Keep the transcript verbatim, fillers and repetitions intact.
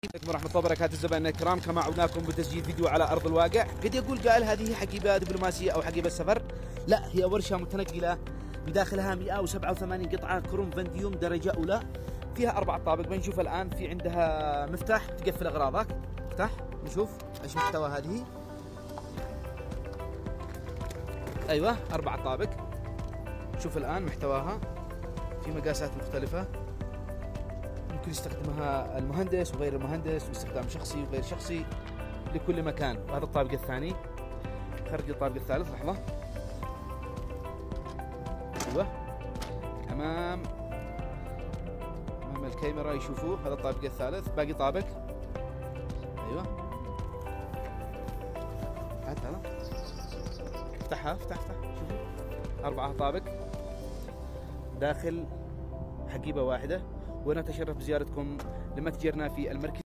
عليكم ورحمة الله وبركاته زبائننا الكرام، كما عودناكم بتسجيل فيديو على أرض الواقع. قد يقول قائل هذه حقيبة دبلوماسية أو حقيبة سفر، لا، هي ورشة متنقلة بداخلها مئة وسبعة وثمانين قطعة كروم فانديوم درجة أولى، فيها أربع طابق. بنشوف الآن في عندها مفتاح تقفل أغراضك، مفتاح نشوف ايش محتوى هذه. أيوة أربع طابق، شوف الآن محتواها في مقاسات مختلفة، ممكن يستخدمها المهندس وغير المهندس، واستخدام شخصي وغير شخصي لكل مكان. وهذا الطابق الثاني، خرج الطابق الثالث، لحظة، ايوه امام امام الكاميرا يشوفوه، هذا الطابق الثالث. باقي طابق، ايوه هات هذا، افتحها افتح افتح شوفوا، أربعة طابق داخل حقيبة واحدة. ونتشرف بزيارتكم لمتجرنا في المركز.